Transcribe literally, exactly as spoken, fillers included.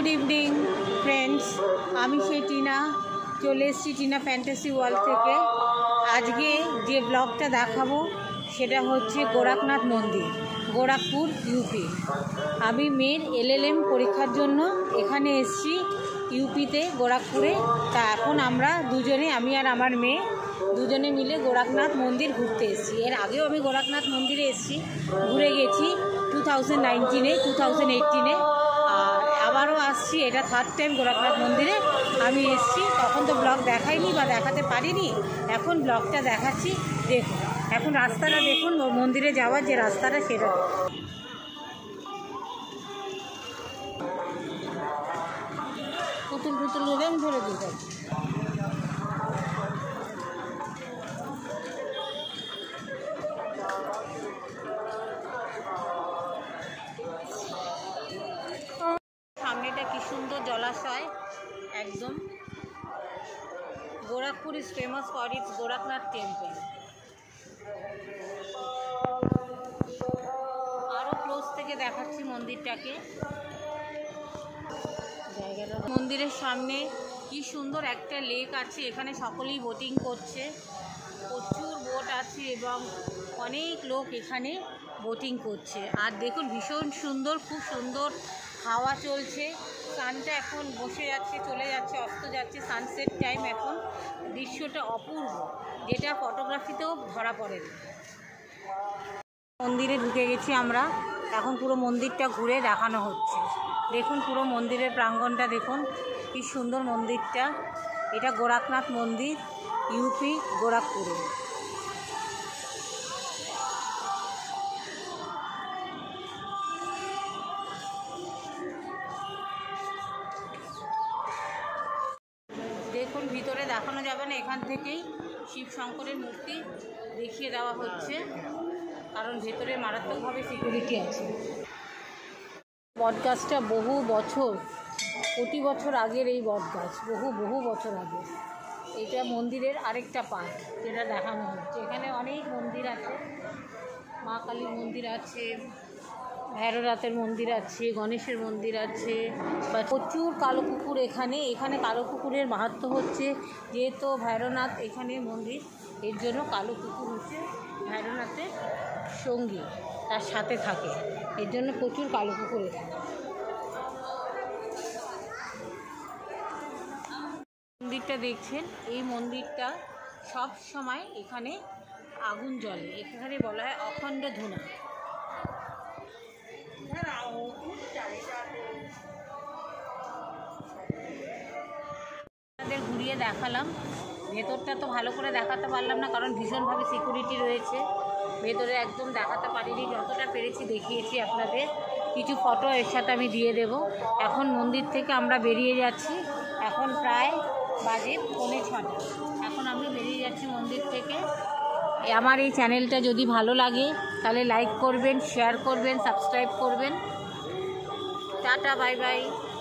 Good evening friends, আমি সেই টিনা চলে এসেছি টিনা ফ্যান্টাসি ওয়ার্ল্ড থেকে। আজকে যে ব্লগটা দেখাবো সেটা হচ্ছে গোরখনাথ মন্দির, গোরখপুর ইউপি। আমি মেয়ের এলএলএম পরীক্ষার জন্য এখানে এসেছি ইউপিতে, গোরখপুরে। তা এখন আমরা দুজনে, আমি আর আমার মেয়ে দুজনে মিলে গোরখনাথ মন্দির ঘুরতে এসেছি। এর আগেও আমি গোরখনাথ মন্দিরে এসেছি, ঘুরে গেছি টু থাউজেন্ড নাইনটিনে টু থাউজেন্ড এইটিনে আর আবারও আসছি। এটা থার্ড টাইম গোরখনাথ মন্দিরে আমি এসেছি। তখন তো ব্লগ দেখাইনি বা দেখাতে পারিনি, এখন ব্লগটা দেখাচ্ছি। দেখুন এখন রাস্তাটা দেখুন, মন্দিরে যাওয়ার যে রাস্তাটা সেটা পুতুল পুতুল রেম ধরে দিতে। সামনেটা কি সুন্দর জলাশয় একদম। Gorakhpur is famous for its Gorakhnath temple. আরও ক্লোজ থেকে দেখাচ্ছি মন্দিরটাকে। জায়গাটা মন্দিরের সামনে কি সুন্দর একটা লেক আছে, এখানে সকলেই বোটিং করছে, প্রচুর বোট আছে এবং অনেক লোক এখানে বোটিং করছে। আর দেখুন ভীষণ সুন্দর, খুব সুন্দর হাওয়া চলছে। সানটা এখন বসে যাচ্ছে, চলে যাচ্ছে, অস্ত যাচ্ছে, সানসেট টাইম এখন। দৃশ্যটা অপূর্ব, যেটা ফটোগ্রাফিতেও ধরা পড়ে। মন্দিরে ঢুকে গেছি আমরা, এখন পুরো মন্দিরটা ঘুরে দেখানো হচ্ছে। দেখুন পুরো মন্দিরের প্রাঙ্গণটা দেখুন, কি সুন্দর মন্দিরটা। এটা গোরখনাথ মন্দির, ইউপি গোরখপুরে। দেখুন ভিতরে দেখানো যাবে না, এখান থেকেই শিব শঙ্করের মূর্তি দেখিয়ে দেওয়া হচ্ছে, কারণ ভেতরে মারাত্মকভাবে সিকিউরিটি আছে। বটগাছটা বহু বছর, কোটি বছর আগের এই বটগাছ, বহু বহু বছর আগে। এটা মন্দিরের আরেকটা পার্ট যেটা দেখানো হচ্ছে। এখানে অনেক মন্দির আছে, মা কালীর মন্দির আছে, ভৈরবনাথের মন্দির আছে, গণেশের মন্দির আছে, বা প্রচুর কালো কুকুর এখানে। এখানে কালো কুকুরের মাহাত্ম্য হচ্ছে, যেহেতু ভৈরবনাথ এখানে মন্দির, এর জন্য কালো কুকুর হচ্ছে ভৈরবনাথের সঙ্গী, তার সাথে থাকে, এর জন্য প্রচুর কালো কুকুর এখানে। মন্দিরটা দেখছেন, এই মন্দিরটা সব সময় এখানে আগুন জ্বলে, এখানে বলা হয় অখণ্ড ধুনা। আপনাদের ঘুরিয়ে দেখালাম, ভেতরটা তো ভালো করে দেখাতে পারলাম না, কারণ ভীষণভাবে সিকিউরিটি রয়েছে। ভেতরে একদম দেখাতে পারিনি, যতটা পেরেছি দেখিয়েছি আপনাদের। কিছু ফটো এর সাথে আমি দিয়ে দেব। এখন মন্দির থেকে আমরা বেরিয়ে যাচ্ছি, এখন প্রায় বাজে পৌনে ছটা। এখন আমি বেরিয়ে যাচ্ছি মন্দির থেকে। আমার এই চ্যানেলটা যদি ভালো লাগে তাহলে লাইক করবেন, শেয়ার করবেন, সাবস্ক্রাইব করবেন। Tata, bye by.